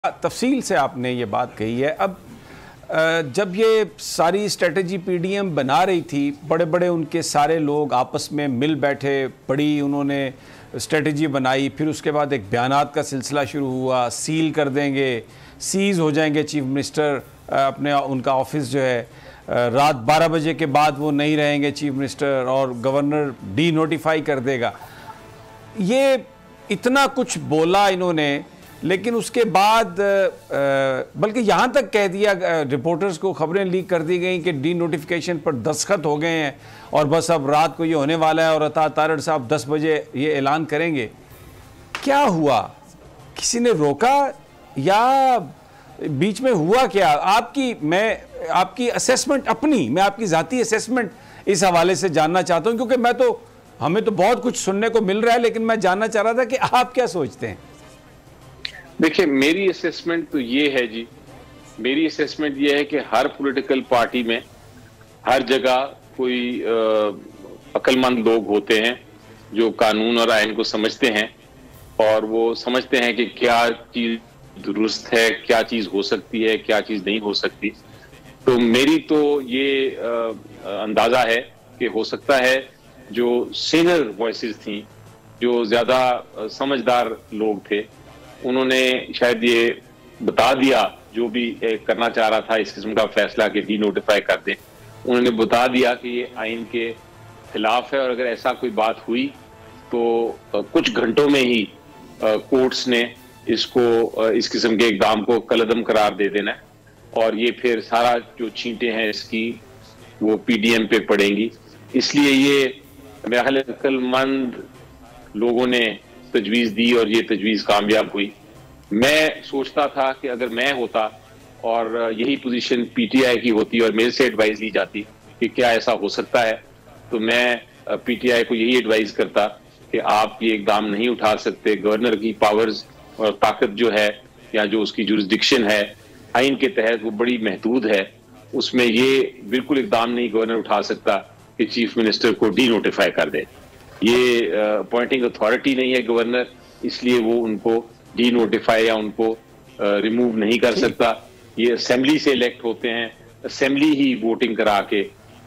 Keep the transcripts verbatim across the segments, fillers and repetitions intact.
तफसील से आपने ये बात कही है। अब जब ये सारी स्ट्रेटजी पीडीएम बना रही थी, बड़े बड़े उनके सारे लोग आपस में मिल बैठे, बड़ी उन्होंने स्ट्रेटजी बनाई, फिर उसके बाद एक बयानात का सिलसिला शुरू हुआ, सील कर देंगे, सीज हो जाएंगे चीफ मिनिस्टर, अपने उनका ऑफिस जो है रात बारह बजे के बाद वो नहीं रहेंगे चीफ मिनिस्टर, और गवर्नर डी नोटिफाई कर देगा। ये इतना कुछ बोला इन्होंने, लेकिन उसके बाद बल्कि यहाँ तक कह दिया, रिपोर्टर्स को खबरें लीक कर दी गई कि डी नोटिफिकेशन पर दस्तखत हो गए हैं और बस अब रात को ये होने वाला है और अता तारड़ साहब दस बजे ये ऐलान करेंगे। क्या हुआ? किसी ने रोका या बीच में हुआ क्या? आपकी मैं आपकी असेसमेंट, अपनी मैं आपकी ज़ाती असेसमेंट इस हवाले से जानना चाहता हूँ, क्योंकि मैं तो हमें तो बहुत कुछ सुनने को मिल रहा है, लेकिन मैं जानना चाह रहा था कि आप क्या सोचते हैं। देखिए, मेरी असेसमेंट तो ये है जी, मेरी असेसमेंट ये है कि हर पॉलिटिकल पार्टी में हर जगह कोई अक्लमंद लोग होते हैं जो कानून और आइन को समझते हैं, और वो समझते हैं कि क्या चीज दुरुस्त है, क्या चीज हो सकती है, क्या चीज नहीं हो सकती। तो मेरी तो ये अंदाजा है कि हो सकता है जो सीनियर वॉइसेस थी, जो ज्यादा समझदार लोग थे, उन्होंने शायद ये बता दिया, जो भी करना चाह रहा था इस किस्म का फैसला कि डी नोटिफाई कर दें, उन्होंने बता दिया कि ये आइन के खिलाफ है, और अगर ऐसा कोई बात हुई तो कुछ घंटों में ही कोर्ट्स ने इसको, इस किस्म के इक़दाम को कलअदम करार दे देना है, और ये फिर सारा जो छींटे हैं इसकी वो पीडीएम पे पड़ेंगी। इसलिए ये मेरा ख्याल अक्लमंद लोगों ने तजवीज दी और ये तजवीज कामयाब हुई। मैं सोचता था कि अगर मैं होता और यही पोजीशन पीटीआई की होती और मेरे से एडवाइस ली जाती कि क्या ऐसा हो सकता है, तो मैं पीटीआई को यही एडवाइस करता कि आप ये इक़दाम नहीं उठा सकते। गवर्नर की पावर्स और ताकत जो है, या जो उसकी जुरिस्डिक्शन है आइन के तहत, वो बड़ी महदूद है। उसमें ये बिल्कुल इक़दाम नहीं गवर्नर उठा सकता कि चीफ मिनिस्टर को डी नोटिफाई कर दे। ये अपॉइंटिंग अथॉरिटी नहीं है गवर्नर, इसलिए वो उनको डी नोटिफाई या उनको रिमूव नहीं कर सकता। ये असेंबली से इलेक्ट होते हैं, असेंबली ही वोटिंग करा के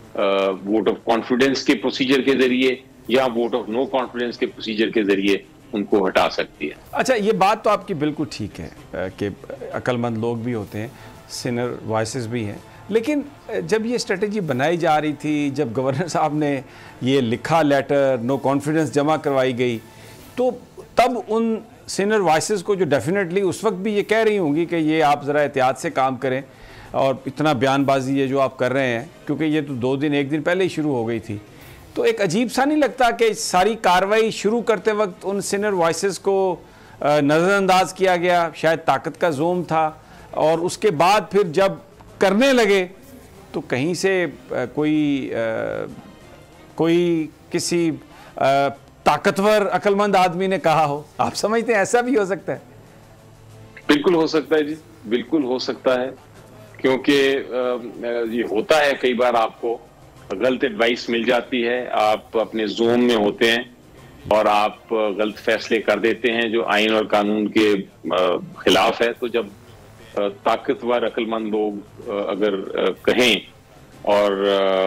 वोट ऑफ कॉन्फिडेंस के प्रोसीजर के जरिए या वोट ऑफ नो कॉन्फिडेंस के प्रोसीजर के जरिए उनको हटा सकती है। अच्छा, ये बात तो आपकी बिल्कुल ठीक है कि अक्लमंद लोग भी होते हैं, सीनियर वॉइसेस भी हैं, लेकिन जब ये स्ट्रेटजी बनाई जा रही थी, जब गवर्नर साहब ने ये लिखा लेटर, नो कॉन्फिडेंस जमा करवाई गई, तो तब उन सीनियर वॉइसेस को, जो डेफिनेटली उस वक्त भी ये कह रही होंगी कि ये आप ज़रा एहतियात से काम करें, और इतना बयानबाजी है जो आप कर रहे हैं, क्योंकि ये तो दो दिन एक दिन पहले ही शुरू हो गई थी, तो एक अजीब सा नहीं लगता कि सारी कार्रवाई शुरू करते वक्त उन सीनियर वॉइसेस को नज़रअंदाज किया गया? शायद ताकत का जोम था, और उसके बाद फिर जब करने लगे तो कहीं से आ, कोई आ, कोई किसी आ, ताकतवर अक्लमंद आदमी ने कहा हो। आप समझते हैं ऐसा भी हो सकता है? बिल्कुल हो सकता है जी, बिल्कुल हो सकता है, क्योंकि ये होता है कई बार, आपको गलत एडवाइस मिल जाती है, आप अपने जोन में होते हैं और आप गलत फैसले कर देते हैं जो आइन और कानून के खिलाफ है। तो जब ताकतवर अक्लमंद लोग अगर कहें और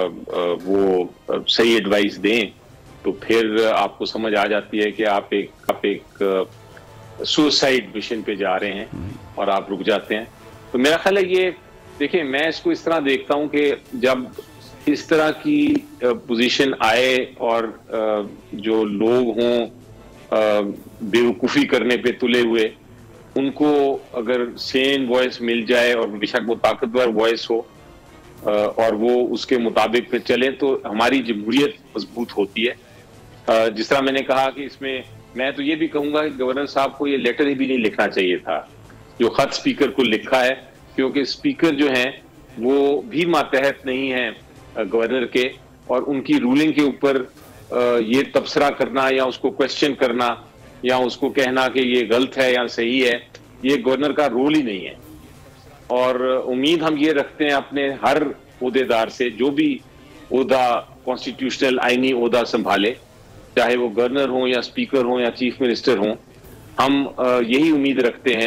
वो सही एडवाइस दें, तो फिर आपको समझ आ जाती है कि आप एक आप एक सुसाइड मिशन पे जा रहे हैं और आप रुक जाते हैं। तो मेरा ख्याल है ये, देखिए, मैं इसको इस तरह देखता हूं कि जब इस तरह की पोजीशन आए और जो लोग हों बेवकूफ़ी करने पे तुले हुए, उनको अगर सेन वॉइस मिल जाए और बेशक वो ताकतवर वॉइस हो और वो उसके मुताबिक पे चले, तो हमारी जमहूरियत मजबूत होती है। जिस तरह मैंने कहा कि इसमें मैं तो ये भी कहूँगा कि गवर्नर साहब को ये लेटर ही भी नहीं लिखना चाहिए था जो खत स्पीकर को लिखा है, क्योंकि स्पीकर जो हैं वो भी मातहत नहीं है गवर्नर के, और उनकी रूलिंग के ऊपर ये तबसरा करना या उसको क्वेश्चन करना या उसको कहना कि ये गलत है या सही है, ये गवर्नर का रोल ही नहीं है। और उम्मीद हम ये रखते हैं अपने हर ओहदेदार से, जो भी ओहदा कॉन्स्टिट्यूशनल आईनी ओहदा संभाले, चाहे वो गवर्नर हो या स्पीकर हो या चीफ मिनिस्टर हो, हम यही उम्मीद रखते हैं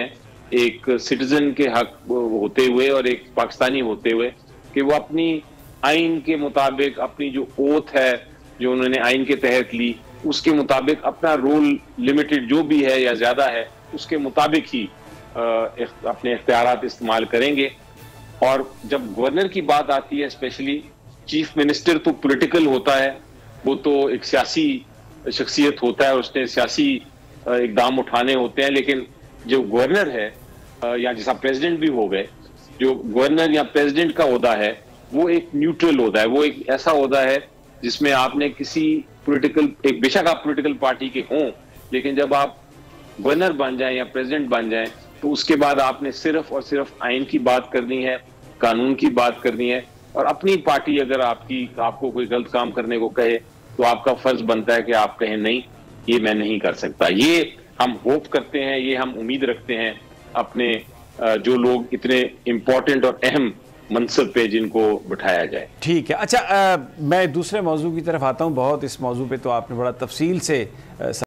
एक सिटीजन के हक होते हुए और एक पाकिस्तानी होते हुए कि वो अपनी आइन के मुताबिक, अपनी जो ओथ है जो उन्होंने आइन के तहत ली, उसके मुताबिक अपना रोल लिमिटेड जो भी है या ज्यादा है उसके मुताबिक ही अपने इख्तियारात इस्तेमाल करेंगे। और जब गवर्नर की बात आती है, स्पेशली चीफ मिनिस्टर तो पॉलिटिकल होता है, वो तो एक सियासी शख्सियत होता है, उसने सियासी इकदाम उठाने होते हैं। लेकिन जो गवर्नर है या जैसा प्रेसिडेंट भी हो गए, जो गवर्नर या प्रेसिडेंट का ओहदा है वो एक न्यूट्रल ओहदा है, वो एक ऐसा ओहदा है जिसमें आपने किसी पॉलिटिकल, एक बेशक आप पॉलिटिकल पार्टी के हों, लेकिन जब आप गवर्नर बन जाएं या प्रेसिडेंट बन जाएं तो उसके बाद आपने सिर्फ और सिर्फ आइन की बात करनी है, कानून की बात करनी है। और अपनी पार्टी अगर आपकी आपको कोई गलत काम करने को कहे तो आपका फर्ज बनता है कि आप कहें नहीं, ये मैं नहीं कर सकता। ये हम होप करते हैं, ये हम उम्मीद रखते हैं अपने जो लोग इतने इंपॉर्टेंट और अहम मनसब पे जिनको बिठाया जाए। ठीक है। अच्छा, आ, मैं दूसरे मौजू की तरफ आता हूँ। बहुत इस मौजू पे तो आपने बड़ा तफसील से